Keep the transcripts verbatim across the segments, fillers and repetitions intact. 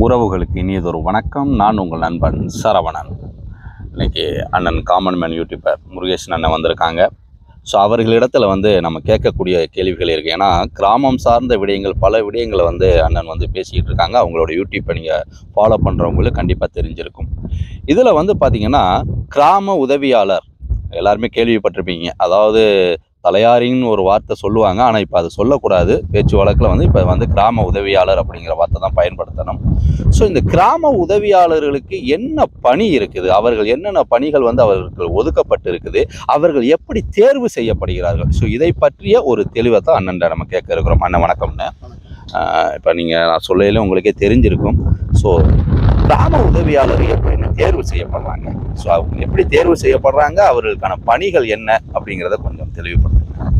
உறவுகளுக்கு இனியதொரு வணக்கம். நான் உங்கள் நண்பன் சரவணன். இன்றைக்கி அண்ணன் காமன் மேன் யூடியூபர் முருகேசன் அண்ணன் வந்திருக்காங்க. ஸோ அவர்களிடத்தில் வந்து நம்ம கேட்கக்கூடிய கேள்விகள் இருக்குது. ஏன்னா கிராமம் சார்ந்த விடயங்கள் பல விடயங்களை வந்து அண்ணன் வந்து பேசிக்கிட்டு இருக்காங்க. அவங்களோட யூடியூப்பை நீங்கள் ஃபாலோ பண்ணுறவங்களுக்கு கண்டிப்பாக தெரிஞ்சிருக்கும். இதில் வந்து பார்த்திங்கன்னா கிராம உதவியாளர் எல்லாருமே கேள்விப்பட்டிருப்பீங்க. அதாவது தலையாரின்னு ஒரு வார்த்தை சொல்லுவாங்க, ஆனால் இப்போ அது சொல்லக்கூடாது. பேச்சு வழக்கில் வந்து இப்போ வந்து கிராம உதவியாளர் அப்படிங்கிற வார்த்தை தான் பயன்படுத்தணும். ஸோ இந்த கிராம உதவியாளர்களுக்கு என்ன பணி இருக்குது, அவர்கள் என்னென்ன பணிகள் வந்து அவர்கள் ஒதுக்கப்பட்டு இருக்குது, அவர்கள் எப்படி தேர்வு செய்யப்படுகிறார்கள், ஸோ இதை பற்றிய ஒரு தெளிவை தான் அண்ணன் நம்ம கேட்க இருக்கிறோம். அண்ணன் வணக்கம்ண்ணே. இப்போ நீங்கள் நான் சொல்லையில உங்களுக்கே தெரிஞ்சிருக்கும். ஸோ கிராம உதவியாளர் எப்படின்னு தேர்வு செய்யப்படுறாங்க, ஸோ அவங்க எப்படி தேர்வு செய்யப்படுறாங்க, அவர்களுக்கான பணிகள் என்ன அப்படிங்கிறத கொஞ்சம் தெளிவுபடுத்துங்க.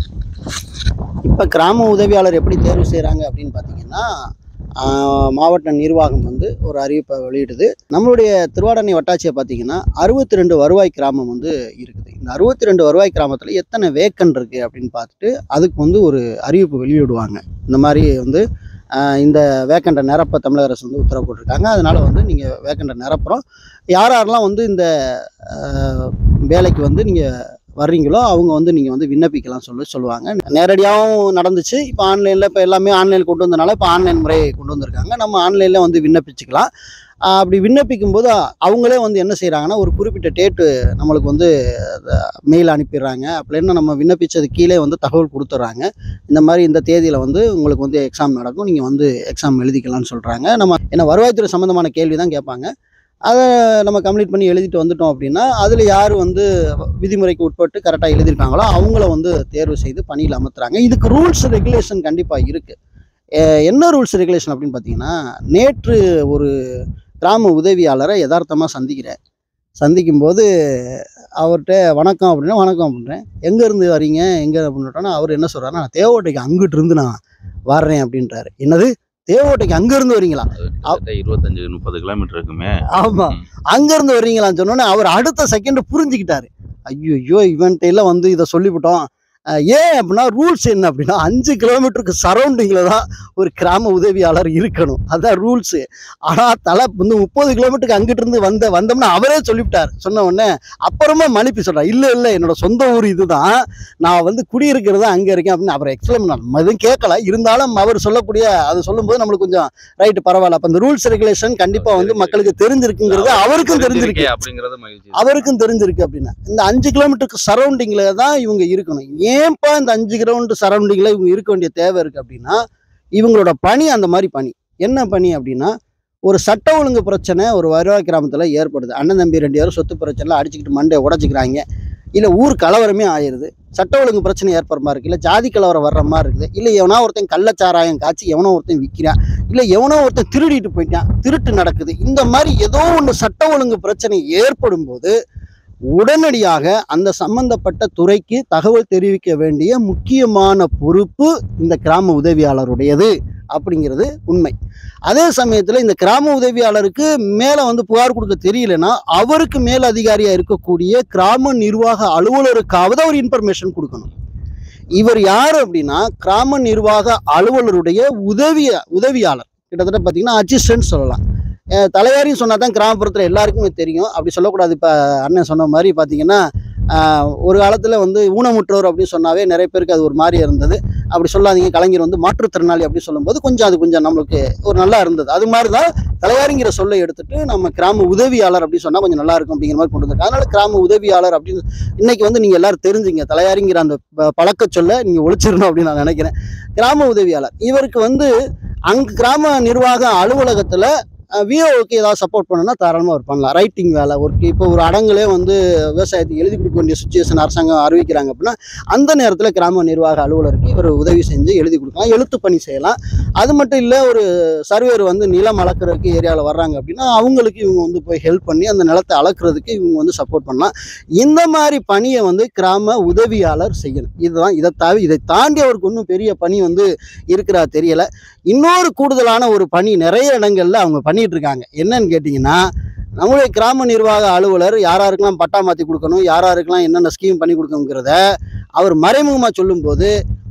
இப்போ கிராம உதவியாளர் எப்படி தேர்வு செய்கிறாங்க அப்படின்னு பார்த்தீங்கன்னா, மாவட்ட நிர்வாகம் வந்து ஒரு அறிவிப்பை வெளியிடுது. நம்மளுடைய திருவாடானை வட்டாட்சியை பார்த்தீங்கன்னா அறுபத்தி ரெண்டு வருவாய் கிராமம் வந்து இருக்குது. இந்த அறுபத்தி ரெண்டு வருவாய் கிராமத்தில் எத்தனை வேக்கன் இருக்குது அப்படின்னு பார்த்துட்டு அதுக்கு வந்து ஒரு அறிவிப்பு வெளியிடுவாங்க. இந்த மாதிரி வந்து இந்த வேக்கண்டை நிரப்ப தமிழக அரசு வந்து உத்தரவு போட்டிருக்காங்க. அதனால் வந்து நீங்கள் வேக்கண்டை நிரப்புகிறோம், யார் யாரெல்லாம் வந்து இந்த வேலைக்கு வந்து நீங்கள் வர்றீங்களோ அவங்க வந்து நீங்கள் வந்து விண்ணப்பிக்கலாம் சொல்லி சொல்லுவாங்க. நேரடியாகவும் நடந்துச்சு. இப்போ ஆன்லைனில் இப்போ எல்லாமே ஆன்லைனில் கொண்டு வந்தனால இப்போ ஆன்லைன் முறையை கொண்டு வந்திருக்காங்க. நம்ம ஆன்லைனில் வந்து விண்ணப்பிச்சுக்கலாம். அப்படி விண்ணப்பிக்கும் போது அவங்களே வந்து என்ன செய்கிறாங்கன்னா ஒரு குறிப்பிட்ட டேட்டு நம்மளுக்கு வந்து மெயில் அனுப்பிடுறாங்க. அப்படின்னா நம்ம விண்ணப்பித்தது கீழே வந்து தகவல் கொடுத்துட்றாங்க. இந்த மாதிரி இந்த தேதியில் வந்து உங்களுக்கு வந்து எக்ஸாம் நடக்கும், நீங்கள் வந்து எக்ஸாம் எழுதிக்கலாம்னு சொல்கிறாங்க. நம்ம ஏன்னா வருவாய்த்துறை சம்மந்தமான கேள்வி தான் கேட்பாங்க. அதை நம்ம கம்ப்ளீட் பண்ணி எழுதிட்டு வந்துட்டோம் அப்படின்னா அதில் யார் வந்து விதிமுறைக்கு உட்பட்டு கரெக்டாக எழுதியிருக்காங்களோ அவங்கள வந்து தேர்வு செய்து பணியில் அமர்த்துறாங்க. இதுக்கு ரூல்ஸ் ரெகுலேஷன் கண்டிப்பாக இருக்குது. என்ன ரூல்ஸ் ரெகுலேஷன் அப்படின்னு பார்த்தீங்கன்னா, நேற்று ஒரு கிராம உதவியாளரை யதார்த்தமாக சந்திக்கிறேன். சந்திக்கும்போது அவர்கிட்ட வணக்கம் அப்படின்னா வணக்கம் அப்படின்றேன். எங்கேருந்து வரீங்க எங்கே அப்படின்ட்டோன்னா அவர் என்ன சொல்கிறாருன்னா, நான் தேவோட்டைக்கு அங்கிட்டு இருந்து நான் வர்றேன் அப்படின்றாரு. என்னது தேவோட்டைக்கு அங்கேருந்து வரீங்களா? இருபத்தஞ்சு முப்பது கிலோமீட்டர் இருக்குமே. ஆமாம், அங்கேருந்து வரீங்களான்னு சொன்னோன்னே அவர் அடுத்த செகண்ட் புரிஞ்சுக்கிட்டாரு. ஐயோ இவன்ட்டு எல்லாம் வந்து இதை சொல்லிவிட்டோம். ஏன் அப்படின்னா ரூல்ஸ் என்ன அப்படின்னா அஞ்சு கிலோமீட்டருக்கு சரௌண்டிங்கில் தான் ஒரு கிராம உதவியாளர் இருக்கணும், அதுதான் ரூல்ஸு. ஆனால் தலை வந்து முப்பது கிலோமீட்டருக்கு அங்கிட்டு இருந்து வந்த வந்தோம்னா அவரே சொல்லிவிட்டார். சொன்ன உடனே அப்புறமா மன்னிப்பு சொல்கிறார், இல்லை இல்லை என்னோட சொந்த ஊர் இது தான், நான் வந்து குடியிருக்கிறது அங்கே இருக்கேன் அப்படின்னு அவர் எக்ஸ்பிளைன் பண்ணார். நம்ம எதுவும் கேட்கல, இருந்தாலும் அவர் சொல்லக்கூடிய அது சொல்லும்போது நம்மளுக்கு கொஞ்சம் ரைட்டு பரவாயில்ல. அப்போ இந்த ரூல்ஸ் ரெகுலேஷன் கண்டிப்பாக வந்து மக்களுக்கு தெரிஞ்சிருக்குங்கிறது அவருக்கும் தெரிஞ்சிருக்கு அவருக்கும் தெரிஞ்சிருக்கு அப்படின்னா இந்த அஞ்சு கிலோமீட்டருக்கு சரௌண்டிங்கில் தான் இவங்க இருக்கணும். ஏன்பா இந்த அஞ்சு கிலோமீட்டர் சரௌண்டிங்கில் இவங்க இருக்க வேண்டிய தேவை இருக்குது அப்படின்னா இவங்களோட பணி அந்த மாதிரி பணி. என்ன பணி அப்படின்னா, ஒரு சட்ட ஒழுங்கு பிரச்சனை ஒரு வருவாய் கிராமத்தில் ஏற்படுது. அண்ணன் தம்பி ரெண்டு பேரும் சொத்து பிரச்சனை அடிச்சுக்கிட்டு மண்டையை உடச்சிக்கிறாங்க, இல்லை ஊர் கலவரமே ஆயிடுது, சட்ட ஒழுங்கு பிரச்சனை ஏற்படுற மாதிரி இருக்குது, இல்லை ஜாதி கலவரம் வர்ற மாதிரி இருக்குது, இல்லை எவனோ ஒருத்தன் கள்ளச்சாராயம் காய்ச்சி எவனோ ஒருத்தன் விற்கிறான், இல்லை எவனோ ஒருத்தன் திருடிட்டு போயிட்டான், திருட்டு நடக்குது. இந்த மாதிரி ஏதோ ஒன்று சட்ட ஒழுங்கு பிரச்சனை ஏற்படும் போது உடனடியாக அந்த சம்பந்தப்பட்ட துறைக்கு தகவல் தெரிவிக்க வேண்டிய முக்கியமான பொறுப்பு இந்த கிராம உதவியாளருடையது அப்படிங்கிறது உண்மை. அதே சமயத்தில் இந்த கிராம உதவியாளருக்கு மேலே வந்து புகார் கொடுக்க தெரியலன்னா அவருக்கு மேல் அதிகாரியாக இருக்கக்கூடிய கிராம நிர்வாக அலுவலருக்காவது அவர் இன்ஃபர்மேஷன் கொடுக்கணும். இவர் யார் அப்படின்னா கிராம நிர்வாக அலுவலருடைய உதவிய உதவியாளர், கிட்டத்தட்ட பார்த்தீங்கன்னா அசிஸ்டன்ட் சொல்லலாம். தலையாரின்னு சொன்னால் தான் கிராமப்புறத்தில் எல்லாருக்குமே தெரியும், அப்படி சொல்லக்கூடாது. இப்போ அண்ணன் சொன்ன மாதிரி பார்த்தீங்கன்னா ஒரு காலத்தில் வந்து ஊனமுற்றோர் அப்படின்னு சொன்னாவே நிறைய பேருக்கு அது ஒரு மாதிரி இருந்தது. அப்படி சொல்லாதீங்க, கலைஞர் வந்து மாற்றுத்திறனாளி அப்படி சொல்லும்போது கொஞ்சம் அது கொஞ்சம் நம்மளுக்கு ஒரு நல்லா இருந்தது. அது மாதிரி தான் தலையாரிங்கிற சொல்லை எடுத்துட்டு நம்ம கிராம உதவியாளர் அப்படின்னு சொன்னால் கொஞ்சம் நல்லா இருக்கும் அப்படிங்கிற மாதிரி கொண்டு வந்திருக்காங்க. அதனால கிராம உதவியாளர் அப்படின்னு இன்னைக்கு வந்து நீங்கள் எல்லாரும் தெரிஞ்சுங்க, தலையாரிங்கிற அந்த பழக்க சொல்ல நீங்கள் ஒழிச்சிடணும் அப்படின்னு நான் நினைக்கிறேன். கிராம உதவியாளர் இவருக்கு வந்து அங்கே கிராம நிர்வாக அலுவலகத்தில் விஓக்கு ஏதாவது சப்போர்ட் பண்ணணும்னா தாராளமாக அவர் பண்ணலாம். ரைட்டிங் வேலை ஒர்க்கு, இப்போ ஒரு அடங்குலே வந்து விவசாயத்துக்கு எழுதி கொடுக்க வேண்டிய சுச்சுவேஷன் அரசாங்கம் அறிவிக்கிறாங்க அப்படின்னா அந்த நேரத்தில் கிராம நிர்வாக அலுவலருக்கு இவர் உதவி செஞ்சு எழுதி கொடுக்கலாம், எழுத்து பணி செய்யலாம். அது மட்டும் இல்லை, ஒரு சர்வேர் வந்து நிலம் அளக்கிறதுக்கு ஏரியாவில் வர்றாங்க அப்படின்னா அவங்களுக்கு இவங்க வந்து போய் ஹெல்ப் பண்ணி அந்த நிலத்தை அளக்கிறதுக்கு இவங்க வந்து சப்போர்ட் பண்ணலாம். இந்த மாதிரி பணியை வந்து கிராம உதவியாளர் செய்யணும். இதுதான். இதை தாவி இதை தாண்டி அவருக்கு ஒன்றும் பெரிய பணி வந்து இருக்கிறா தெரியலை. இன்னொரு கூடுதலான ஒரு பணி நிறைய இடங்கள்ல அவங்க பண்ணிட்டு இருக்காங்க. என்னன்னு கேட்டிங்கன்னா, நம்முடைய கிராம நிர்வாக அலுவலர் யாராருக்கெல்லாம் பட்டா மாற்றி கொடுக்கணும், யாராருக்கெல்லாம் என்னென்ன ஸ்கீம் பண்ணி கொடுக்கணுங்கிறத அவர் மறைமுகமாக சொல்லும்போது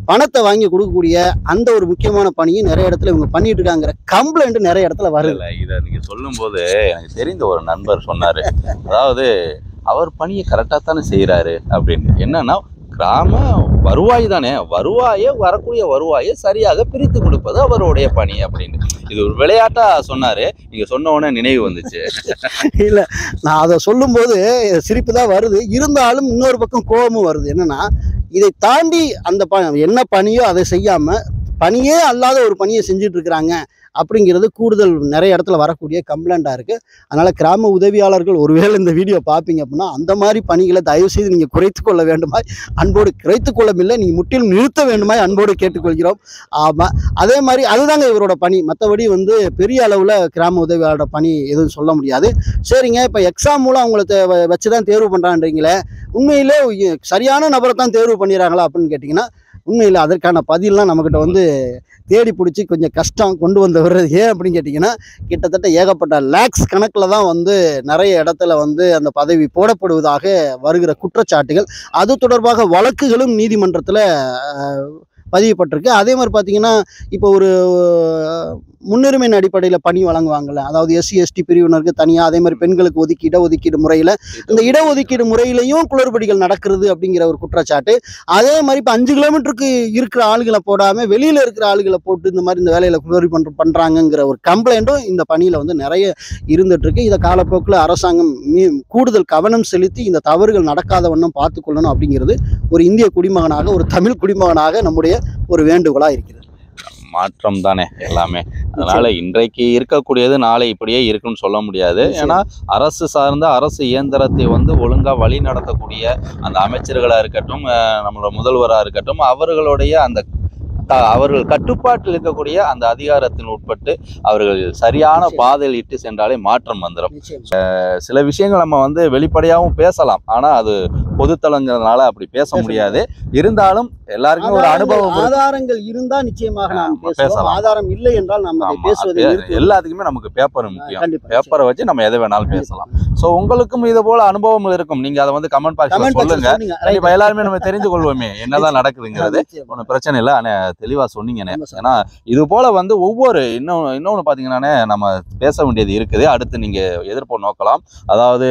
பணத்தை வாங்கி கொடுக்கக்கூடிய அந்த ஒரு முக்கியமான பணியும் நிறைய இடத்துல இவங்க பண்ணிட்டு இருக்காங்கிற கம்ப்ளைண்ட் நிறைய இடத்துல வருது. இதை நீங்க சொல்லும் போது எனக்கு தெரிந்த ஒரு நண்பர் சொன்னாரு, அதாவது அவர் பணியை கரெக்டா தானே செய்யறாரு அப்படின்னு. என்னன்னா கிராம வருவாய் தானே, வருவாயை வரக்கூடிய வருவாயை சரியாக பிரித்து கொடுப்பது அவருடைய பணி அப்படின்னு. இது ஒரு விளையாட்டா சொன்னாரு, நீங்க சொன்ன உடனே நினைவு வந்துச்சு. இல்ல நான் அதை சொல்லும் போது சிரிப்பு தான் வருது, இருந்தாலும் இன்னொரு பக்கம் கோபமும் வருது. என்னன்னா இதை தாண்டி அந்த ப என்ன பணியோ அதை செய்யாம பணியே அல்லாத ஒரு பணியை செஞ்சுட்டு இருக்கிறாங்க அப்படிங்கிறது கூடுதல் நிறைய இடத்துல வரக்கூடிய கம்ப்ளைண்ட்டாக இருக்குது. அதனால் கிராம உதவியாளர்கள் ஒருவேளை இந்த வீடியோ பார்ப்பீங்க அப்படின்னா அந்த மாதிரி பணிகளை தயவு செய்து நீங்கள் குறைத்து கொள்ள வேண்டுமாய் அன்போடு குறைத்து கொள்ளவில்லை, நீங்கள் முற்றிலும் நிறுத்த வேண்டுமாய் அன்போடு கேட்டுக்கொள்கிறோம். ஆமாம், அதே மாதிரி அதுதாங்க இவரோட பணி. மற்றபடி வந்து பெரிய அளவில் கிராம உதவியாளரோட பணி எதுவும் சொல்ல முடியாது. சரிங்க, இப்போ எக்ஸாம் மூலம் அவங்கள வச்சு தான் தேர்வு பண்ணுறான்றீங்களே, உண்மையிலே சரியான நபரை தான் தேர்வு பண்ணிடுறாங்களா அப்படின்னு கேட்டிங்கன்னா உண்மையில் அதற்கான பதிலாம் நம்மக்கிட்ட வந்து தேடி பிடிச்சி கொஞ்சம் கஷ்டம் கொண்டு வந்து வர்றது. ஏன் அப்படின்னு கேட்டிங்கன்னா கிட்டத்தட்ட ஏகப்பட்ட லேக்ஸ் கணக்கில் தான் வந்து நிறைய இடத்துல வந்து அந்த பதவி போடப்படுவதாக வருகிற குற்றச்சாட்டுகள், அது தொடர்பாக வழக்குகளும் நீதிமன்றத்தில் பதியப்பட்டிருக்கு. அதே மாதிரி பார்த்தீங்கன்னா இப்போ ஒரு முன்னுரிமையின் அடிப்படையில் பணி வழங்குவாங்கள்ல, அதாவது எஸ்சி எஸ்டி பிரிவினருக்கு தனியாக, அதே மாதிரி பெண்களுக்கு ஒதுக்கி இடஒதுக்கீடு முறையில் இந்த இடஒதுக்கீடு முறையிலையும் குளறுபடிகள் நடக்கிறது அப்படிங்கிற ஒரு குற்றச்சாட்டு. அதே மாதிரி இப்போ அஞ்சு கிலோமீட்டருக்கு இருக்கிற ஆளுகளை போடாமல் வெளியில் இருக்கிற ஆளுகளை போட்டு இந்த மாதிரி இந்த வேலையில் குளறுபடி பண்ற பண்ணுறாங்கங்கிற ஒரு கம்ப்ளைண்ட்டும் இந்த பணியில் வந்து நிறைய இருந்துகிட்ருக்கு. இதை காலப்போக்கில் அரசாங்கம் மீ கூடுதல் கவனம் செலுத்தி இந்த தவறுகள் நடக்காத வண்ணம் பார்த்துக்கொள்ளணும் அப்படிங்கிறது ஒரு இந்திய குடிமகனாக, ஒரு தமிழ் குடிமகனாக நம்முடைய ஒரு வேண்டுகோளாக இருக்கிறது. மாற்றம் தானே எல்லாமே. அதனால இன்றைக்கு இருக்கக்கூடியது நாளை இப்படியே இருக்குன்னு சொல்ல முடியாது. ஏன்னா அரசு சார்ந்த அரசு இயந்திரத்தை வந்து ஒழுங்கா வழி நடத்தக்கூடிய அந்த அமைச்சர்களா இருக்கட்டும், நம்மளோட முதல்வரா இருக்கட்டும், அவர்களுடைய அந்த அவர்கள் கட்டுப்பாட்டில் இருக்கக்கூடிய அந்த அதிகாரத்தின் உட்பட்டு அவர்கள் சரியான பாதையில் இட்டு சென்றாலே மாற்றம் வந்துடும். சில விஷயங்கள் நம்ம வந்து வெளிப்படையாகவும் பேசலாம், ஆனா அது பொதுத்தலங்கிறதுனால அப்படி பேச முடியாது. இருந்தாலும் எல்லாருக்கும் ஒரு அனுபவம், ஆதாரங்கள் இருந்தா நிச்சயமாக நாம் பேசலாம். ஆதாரம் இல்லை என்றால் நம்ம பேசுவது எல்லாத்துக்குமே நமக்கு பேப்பர் முக்கியம். பேப்பரை வச்சு நம்ம எதை வேணாலும் பேசலாம். ஸோ உங்களுக்கும் இது போல அனுபவம் இருக்கும், நீங்க அதை வந்து கமெண்ட் பாக்ஸ்ல சொல்லுங்க. கண்டிப்பா எல்லாருமே நம்ம தெரிஞ்சு கொள்வோமே என்னதான் நடக்குதுங்கிறது. ஒன்றும் பிரச்சனை இல்லை, ஆனா தெளிவா சொன்னீங்கன்னே. ஏன்னா இது போல வந்து ஒவ்வொரு இன்னும் இன்னொன்று பாத்தீங்கன்னா நம்ம பேச வேண்டியது இருக்குது. அடுத்து நீங்க எதிர்ப்பு நோக்கலாம். அதாவது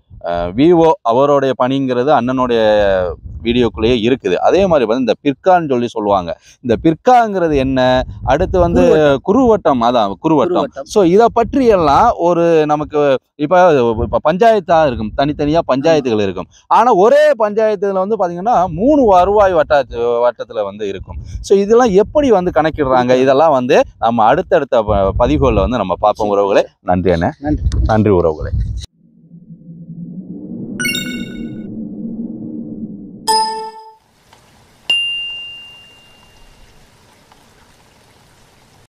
விவோ அவருடைய பணிங்கிறது அண்ணனுடைய வீடியோக்குள்ளேயே இருக்குது. அதே மாதிரி வந்து இந்த பிற்கான்னு சொல்லி சொல்லுவாங்க. இந்த பிற்காங்கிறது என்ன, அடுத்து வந்து குறுவட்டம், அதான் குறுவட்டம். ஸோ இதை பற்றி எல்லாம் ஒரு நமக்கு இப்போ இப்போ பஞ்சாயத்தாக இருக்கும், தனித்தனியாக பஞ்சாயத்துகள் இருக்கும். ஆனால் ஒரே பஞ்சாயத்துல வந்து பார்த்தீங்கன்னா மூணு வருவாய் வட்ட வட்டத்தில் வந்து இருக்கும். ஸோ இதெல்லாம் எப்படி வந்து கணக்கிடுறாங்க, இதெல்லாம் வந்து நம்ம அடுத்தடுத்த பதிவுகளில் வந்து நம்ம பார்ப்போம் உறவுகளே. நன்றி அண்ணே, நன்றி உறவுகளே.